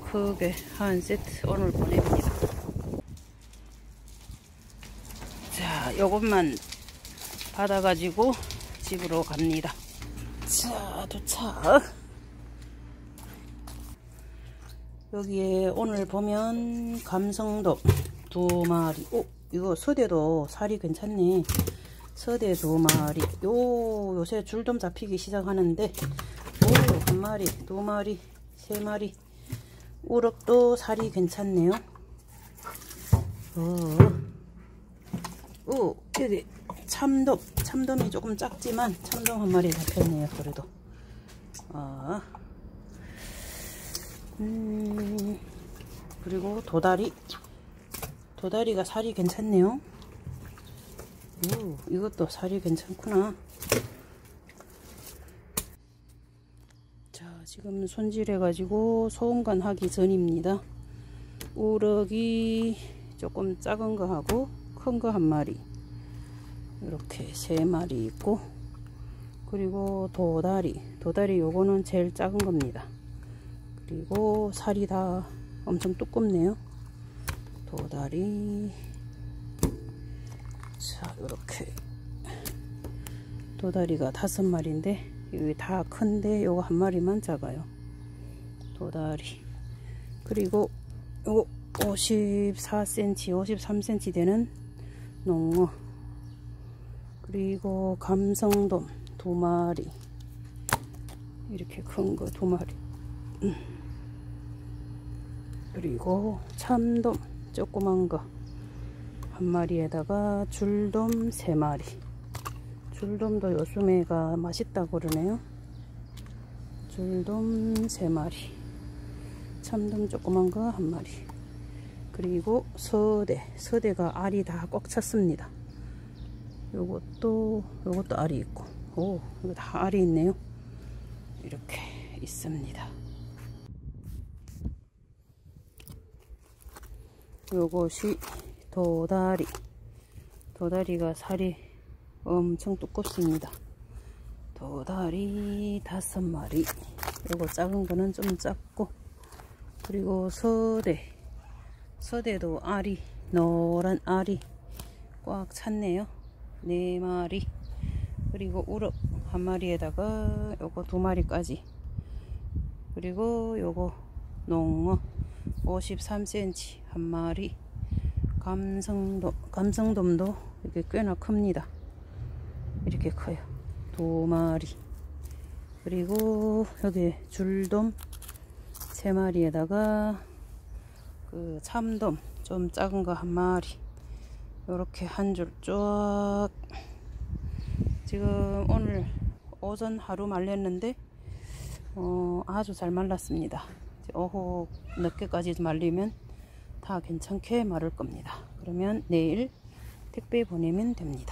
크게 한 세트 오늘 보냅니다. 자, 요것만 받아가지고 집으로 갑니다. 자, 도착. 여기에 오늘 보면 감성돔 2마리. 오, 이거 서대도 살이 괜찮네. 서대 2마리. 요새 줄돔 잡히기 시작하는데, 오, 1마리, 2마리, 3마리. 우럭도 살이 괜찮네요. 오, 여기 참돔이 조금 작지만 참돔 1마리 잡혔네요. 그래도 그리고 도다리가 살이 괜찮네요. 오, 이것도 살이 괜찮구나. 자, 지금 손질해 가지고 소음간 하기 전입니다. 우럭이 조금 작은 거 하고 큰 거 1마리, 이렇게 3마리 있고, 그리고 도다리 요거는 제일 작은 겁니다. 그리고 살이 다 엄청 두껍네요. 도다리. 자, 이렇게 도다리가 5마리인데 여기 다 큰데 요거 1마리만 작아요. 도다리. 그리고 요거 54cm 53cm 되는 농어. 그리고 감성돔 2마리, 이렇게 큰 거 2마리. 그리고 참돔 조그만 거 1마리에다가 줄돔 3마리. 줄돔도 요즘에가 맛있다고 그러네요. 줄돔 3마리, 참돔 조그만 거 1마리. 그리고 서대가 알이 다 꽉 찼습니다. 요것도 알이 있고, 오, 이거 다 알이 있네요. 이렇게 있습니다. 요것이 도다리가 살이 엄청 두껍습니다. 도다리 5마리. 요거 작은 거는 좀 작고, 그리고 서대도 알이, 노란 알이 꽉 찼네요. 4마리. 그리고 우럭 1마리에다가 요거 2마리까지. 그리고 요거 농어 53cm 1마리. 감성돔도 이렇게 꽤나 큽니다. 이렇게 커요. 2마리. 그리고 여기 줄돔 3마리에다가 그 참돔 좀 작은 거 1마리. 요렇게 한 줄 쫙. 지금 오늘 오전 하루 말렸는데 아주 잘 말랐습니다. 오후 늦게까지 말리면 다 괜찮게 마를 겁니다. 그러면 내일 택배 보내면 됩니다.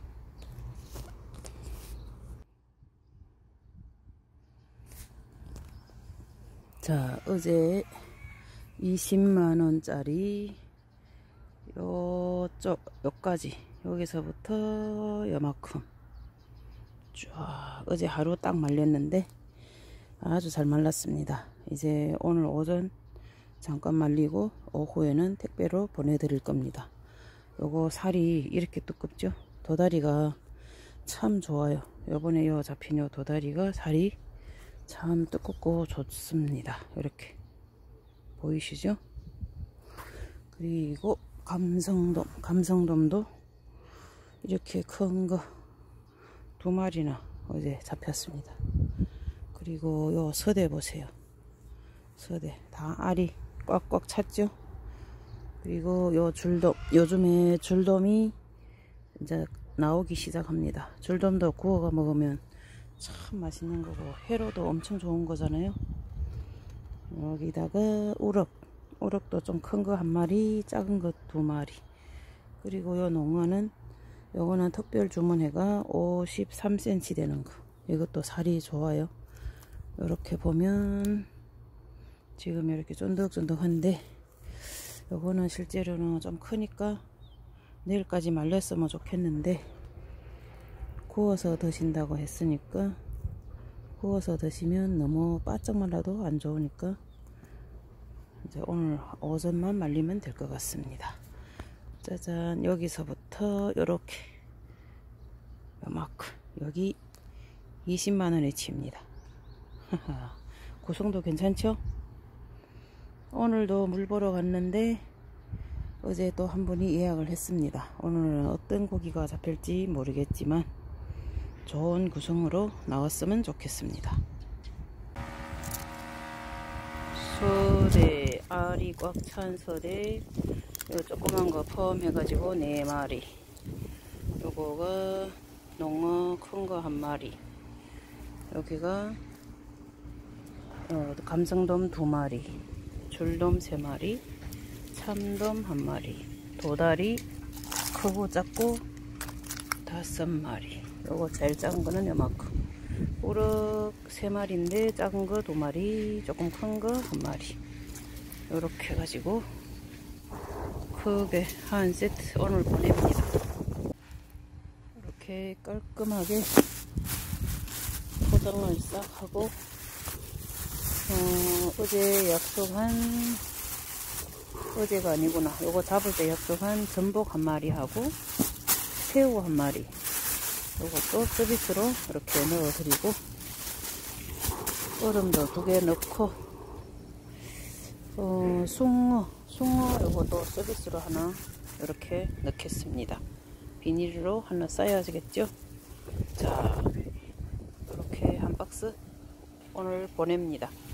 자, 어제 20만원짜리 요까지, 여기서부터 요만큼 쫙 어제 하루 딱 말렸는데 아주 잘 말랐습니다. 이제 오늘 오전 잠깐 말리고 오후에는 택배로 보내드릴 겁니다. 요거 살이 이렇게 두껍죠. 도다리가 참 좋아요. 요번에 요 잡힌 요 도다리가 살이 참 두껍고 좋습니다. 이렇게 보이시죠? 그리고 감성돔도 이렇게 큰 거 2마리나 어제 잡혔습니다. 그리고 요 서대 보세요. 서대 다 알이 꽉꽉 찼죠. 그리고 요 줄돔, 요즘에 줄돔이 이제 나오기 시작합니다. 줄돔도 구워가 먹으면 참 맛있는 거고 회로도 엄청 좋은 거잖아요. 여기다가 우럭도 좀 큰 거 1마리, 작은 거 2마리. 그리고 요 농어는 요거는 특별 주문해가 53cm 되는 거. 이것도 살이 좋아요. 이렇게 보면 지금 이렇게 쫀득쫀득한데, 요거는 실제로는 좀 크니까 내일까지 말렸으면 좋겠는데, 구워서 드신다고 했으니까 구워서 드시면 너무 바짝 말라도 안 좋으니까 이제 오늘 오전만 말리면 될 것 같습니다. 짜잔, 여기서부터 요렇게 요만큼, 여기 20만원에 칩니다. 구성도 괜찮죠? 오늘도 물 보러 갔는데 어제 또 한 분이 예약을 했습니다. 오늘은 어떤 고기가 잡힐지 모르겠지만 좋은 구성으로 나왔으면 좋겠습니다. 서대, 알이 꽉 찬 서대, 요 조그만 거 포함해가지고 4마리, 요거가 농어 큰 거 1마리, 여기가 감성돔 2마리, 줄돔 3마리, 참돔 1마리, 도다리 크고 작고 5마리, 요거 제일 작은 거는 요만큼, 우럭 3마리인데 작은 거 2마리, 조금 큰 거 1마리, 요렇게 해가지고 크게 한 세트 오늘 보냅니다. 이렇게 깔끔하게 포장을 싹 하고, 어제 약속한, 어제가 아니구나, 요거 잡을 때 약속한 전복 1마리 하고 새우 1마리, 요것도 서비스로 이렇게 넣어 드리고, 얼음도 2개 넣고, 숭어 요것도 서비스로 하나 이렇게 넣겠습니다. 비닐로 하나 싸야겠죠. 자, 이렇게 한 박스 오늘 보냅니다.